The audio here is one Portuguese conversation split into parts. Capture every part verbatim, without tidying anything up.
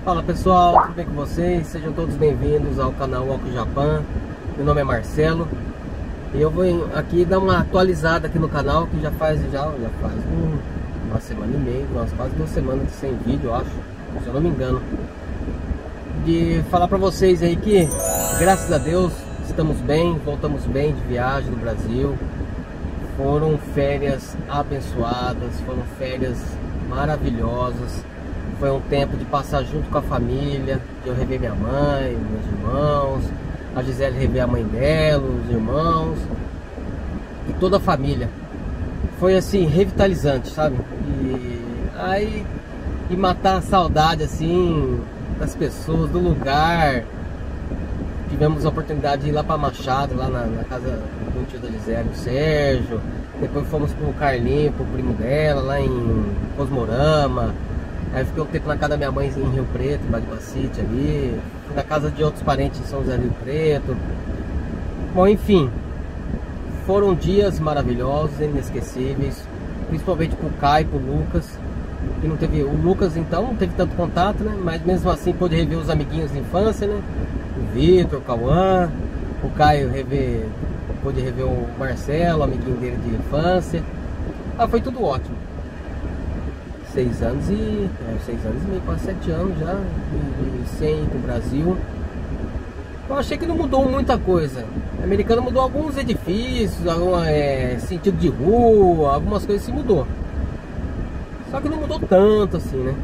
Fala pessoal, tudo bem com vocês? Sejam todos bem-vindos ao canal Walk Japan. Meu nome é Marcelo e eu vou aqui dar uma atualizada aqui no canal, que já faz já, já faz um, uma semana e meia, umas quase duas semanas sem vídeo, eu acho, se eu não me engano. De falar pra vocês aí que, graças a Deus, estamos bem, voltamos bem de viagem do Brasil. Foram férias abençoadas, foram férias maravilhosas. Foi um tempo de passar junto com a família, de eu rever minha mãe, meus irmãos, a Gisele rever a mãe dela, os irmãos e toda a família. Foi assim, revitalizante, sabe? E aí, e matar a saudade assim das pessoas, do lugar. Tivemos a oportunidade de ir lá para Machado, lá na, na casa do tio da Gisele, o Sérgio. Depois fomos pro Carlinho, pro primo dela, lá em Cosmorama. Aí fiquei um tempo na casa da minha mãe em Rio Preto, em Badibacite ali. Fui na casa de outros parentes em São José do Rio Preto. Bom, enfim, foram dias maravilhosos, inesquecíveis. Principalmente pro Caio e pro Lucas, que não teve, o Lucas então não teve tanto contato, né? Mas mesmo assim pôde rever os amiguinhos de infância, né? O Vitor, o Cauã. O Caio rever, pôde rever o Marcelo, amiguinho dele de infância. Ah, foi tudo ótimo. Seis anos e... É, seis anos e meio, quase sete anos já de, de sem ir pro Brasil. Eu achei que não mudou muita coisa. O americano mudou alguns edifícios, algum é, sentido de rua, algumas coisas se mudou. Só que não mudou tanto assim, né?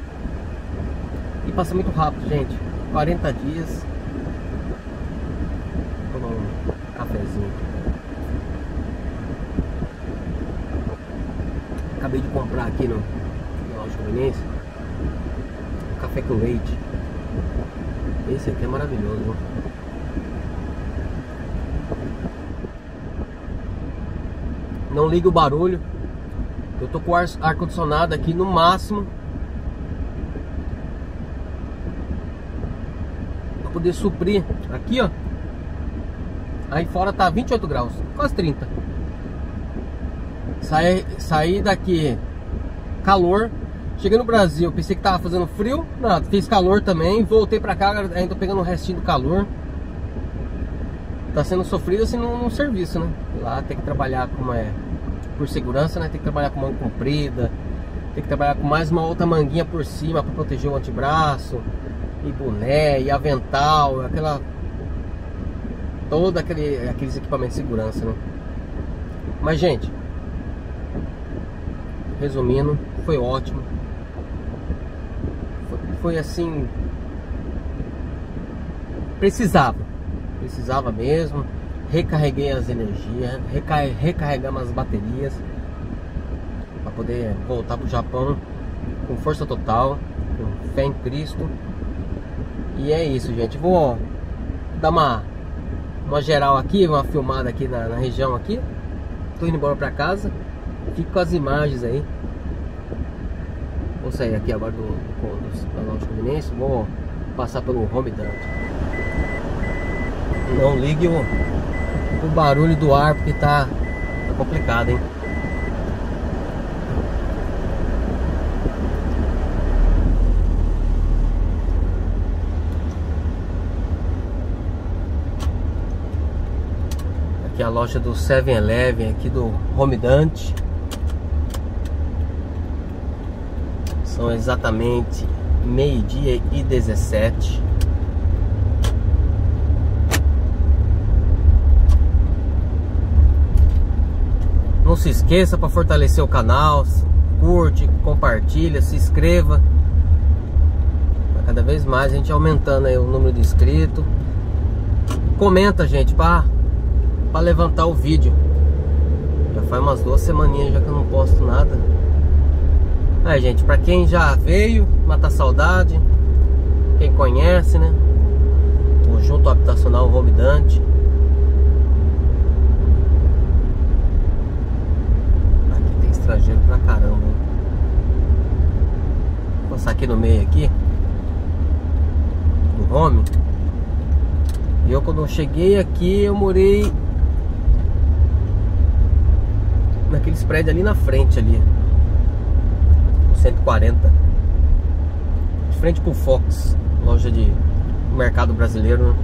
E passa muito rápido, gente. quarenta dias. Vou tomar um cafezinho. Acabei de comprar aqui no Conveniência, café com leite. Esse aqui é maravilhoso, né? Não liga o barulho. Eu tô com o ar, ar condicionado aqui no máximo pra poder suprir. Aqui, ó. Aí fora tá vinte e oito graus, quase trinta. Saí, saí daqui calor. Cheguei no Brasil, pensei que tava fazendo frio, nada, fez calor também. Voltei pra cá, ainda tô pegando o restinho do calor. Tá sendo sofrido assim no, no serviço, né? Lá tem que trabalhar com é, por segurança, né? Tem que trabalhar com manga comprida, tem que trabalhar com mais uma outra manguinha por cima pra proteger o antebraço, e boné, e avental, aquela... Todo aquele, aqueles equipamentos de segurança, né? Mas, gente, resumindo, foi ótimo. Foi, foi assim, precisava, precisava mesmo. Recarreguei as energias, recar recarregamos as baterias para poder voltar pro Japão com força total, com fé em Cristo. E é isso, gente. Vou dar uma uma geral aqui, uma filmada aqui na, na região aqui. Tô indo embora para casa. Fico com as imagens aí. Vou sair aqui agora do, do, do canal de Conveniência. Vou passar pelo Home Dante. Não ligue o, o barulho do ar, porque tá, tá complicado, hein? Aqui é a loja do seven eleven, aqui do Home Dante. São exatamente meio-dia e dezessete. Não se esqueça, para fortalecer o canal, curte, compartilha, se inscreva. Cada vez mais a gente aumentando aí o número de inscritos. Comenta, gente, para para levantar o vídeo. Já faz umas duas semaninhas já que eu não posto nada. Aí, gente, pra quem já veio, matar saudade, quem conhece, né? Conjunto habitacional Home Dante. Aqui tem estrangeiro pra caramba. Vou passar aqui no meio aqui do Home. E eu, quando eu cheguei aqui, eu morei naqueles prédios ali na frente ali, cento e quarenta. de frente pro Fox, loja de mercado brasileiro, né?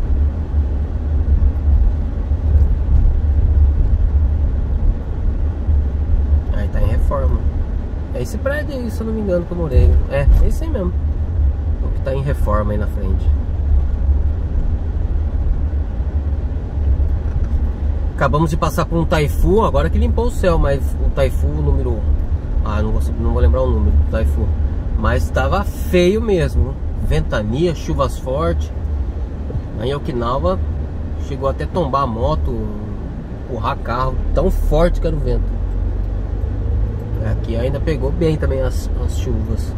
Aí tá em reforma. É esse prédio aí, se eu não me engano, que eu morei. É, é esse aí mesmo. O que tá em reforma aí na frente. Acabamos de passar por um Taifu, agora que limpou o céu, mas o Taifu número... Ah, não vou, não vou lembrar o número do Taifu. Mas estava feio mesmo. Ventania, chuvas fortes. Aí em Okinawa chegou até tombar a moto, empurrar carro, tão forte que era o vento. Aqui ainda pegou bem também as, as chuvas.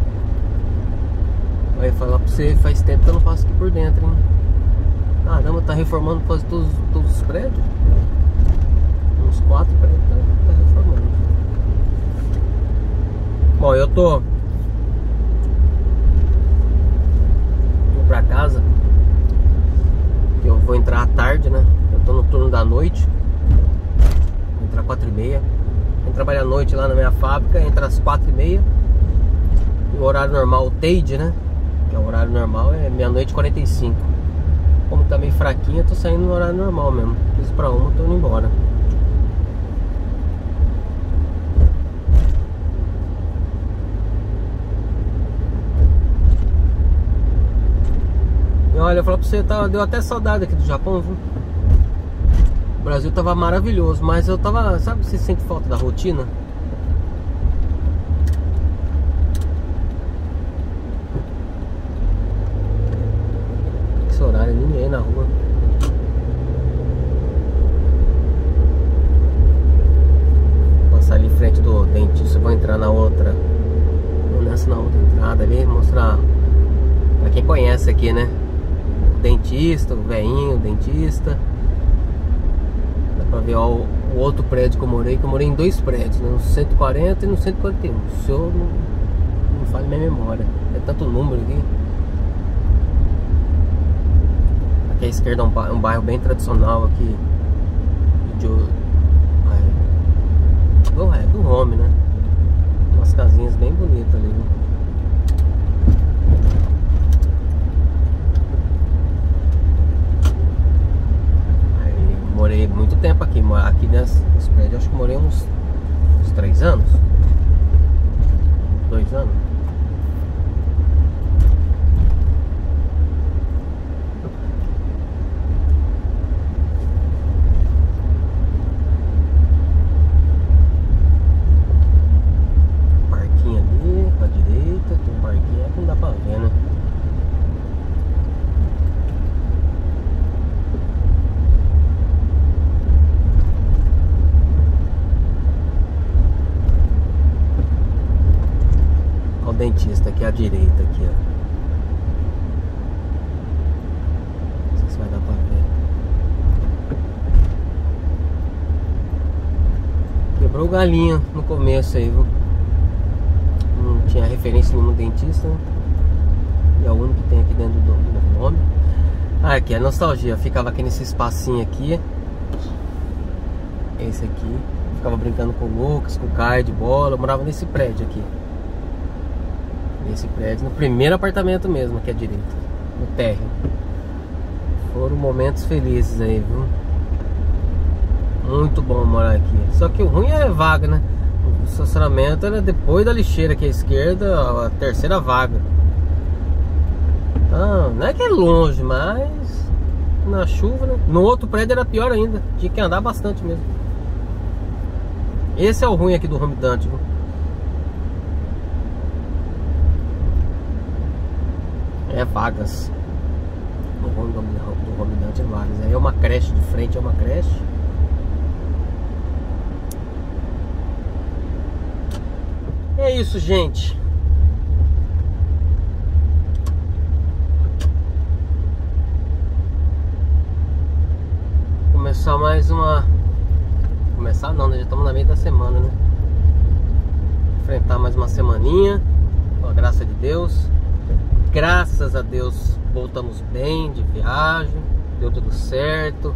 Vai falar pra você, faz tempo que eu não passo aqui por dentro, hein? Caramba, tá reformando quase todos, todos os prédios. Uns quatro prédios tá, tá reformando. Bom, eu tô indo pra casa, que eu vou entrar à tarde, né? Eu tô no turno da noite. Vou entrar quatro e meia. Vou trabalhar à noite lá na minha fábrica, entra às quatro e meia. O horário normal, o T A D, né? Que é o horário normal, é meia-noite e quarenta e cinco. Como tá meio fraquinha, eu tô saindo no horário normal mesmo. quinze pra uma, tô indo embora. E olha, eu falo pra você, tá, deu até saudade aqui do Japão, viu? O Brasil tava maravilhoso, mas eu tava... Sabe, você sente falta da rotina? Esse horário, ninguém na rua. Passar ali em frente do dentista, vou entrar na outra. Vou nessa na outra entrada ali, mostrar pra quem conhece aqui, né? O dentista, o velhinho, o dentista. Dá pra ver, ó, o, o outro prédio que eu morei, que eu morei em dois prédios, né? No cento e quarenta e no cento e quarenta e um. Se eu não, não falha minha memória. É tanto número aqui. Aqui à esquerda é um, um bairro bem tradicional aqui de, do, é, do home, né? Umas casinhas bem bonitas ali, né? Aí, morei muito tempo aqui. Aqui nesse, nesse prédio acho que morei uns, uns três anos. Dois anos. Dentista aqui à direita aqui, ó. Não sei se vai dar pra ver. Quebrou o galinho no começo aí, viu? Não tinha referência nenhuma dentista, né? E é o único que tem aqui dentro do, do nome. Ah, aqui é nostalgia. Eu ficava aqui nesse espacinho aqui. Esse aqui. Ficava brincando com o Lucas, com o Caio de bola. Eu morava nesse prédio aqui. Esse prédio, no primeiro apartamento mesmo, aqui à direita, no térreo. Foram momentos felizes aí, viu? Muito bom morar aqui. Só que o ruim é vaga, né? O estacionamento era depois da lixeira aqui à esquerda, a terceira vaga. Ah, não é que é longe, mas na chuva, né? No outro prédio era pior ainda, tinha que andar bastante mesmo. Esse é o ruim aqui do Home Dante, viu? É vagas. No Home do Home Dante é vagas. Aí é uma creche de frente, é uma creche. É isso, gente. Começar mais uma... Começar não, né? Já estamos na meia da semana, né? Enfrentar mais uma semaninha, com a graça de Deus. Graças a Deus voltamos bem de viagem, deu tudo certo.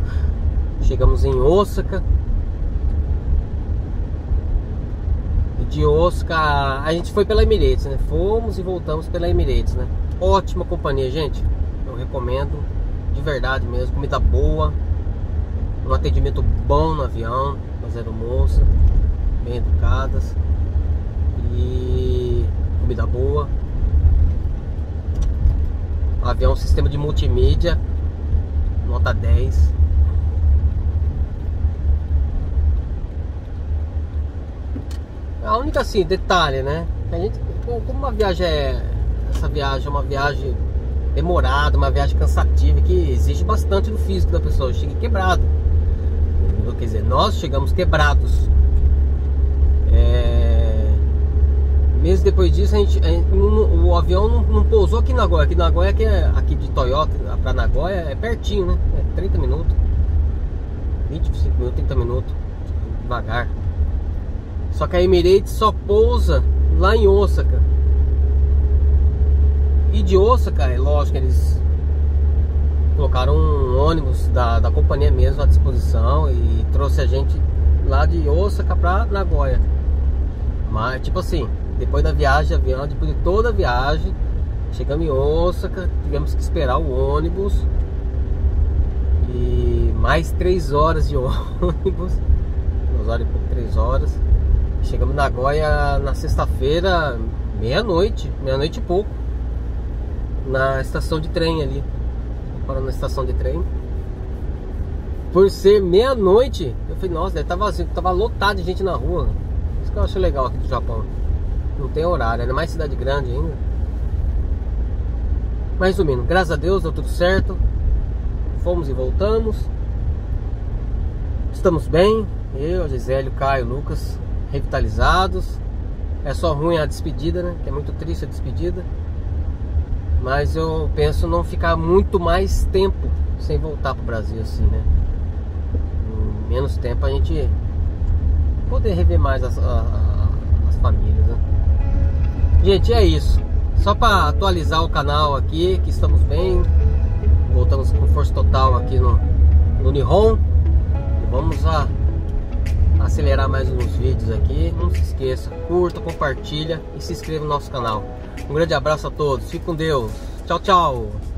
Chegamos em Osaka. de Osaka, a gente foi pela Emirates, né? Fomos e voltamos pela Emirates, né? Ótima companhia, gente. Eu recomendo, de verdade mesmo. Comida boa, um atendimento bom no avião, as aeromoças, bem educadas e comida boa. O avião, sistema de multimídia, nota dez. A única assim, detalhe, né? A gente, como uma viagem é. Essa viagem é uma viagem demorada, uma viagem cansativa, que exige bastante do físico da pessoa, chega quebrado. Quer dizer, nós chegamos quebrados. É... Mesmo depois disso, a gente, a gente, o, o avião não, não pousou aqui em Nagoya. Aqui em Nagoya, que é aqui de Toyota pra Nagoya, é pertinho, né? É trinta minutos, vinte e cinco minutos, trinta minutos, devagar. Só que a Emirates só pousa lá em Osaka. E de Osaka, é lógico, eles colocaram um ônibus da, da companhia mesmo à disposição e trouxe a gente lá de Osaka pra Nagoya. Mas tipo assim, depois da viagem, avião, depois de toda a viagem, chegamos em Osaka, tivemos que esperar o ônibus. E mais três horas de ônibus, duas horas e pouco, três horas. Chegamos em Nagoya na sexta-feira, meia-noite, meia-noite e pouco, na estação de trem ali. Parando na estação de trem. Por ser meia-noite, eu falei, nossa, deve estar vazio, tava lotado de gente na rua. Isso que eu acho legal aqui do Japão. Não tem horário, é mais cidade grande ainda. Mas resumindo, graças a Deus deu tudo certo. Fomos e voltamos. Estamos bem. Eu, a Gisele, o Caio, o Lucas, revitalizados. É só ruim a despedida, né? Que é muito triste a despedida. Mas eu penso não ficar muito mais tempo sem voltar pro Brasil assim, né? Em menos tempo a gente poder rever mais as, a, as famílias, né? Gente, é isso. Só para atualizar o canal aqui, que estamos bem. Voltamos com força total aqui no, no Nihon. E vamos a acelerar mais uns vídeos aqui. Não se esqueça, curta, compartilha e se inscreva no nosso canal. Um grande abraço a todos, fique com Deus, tchau, tchau.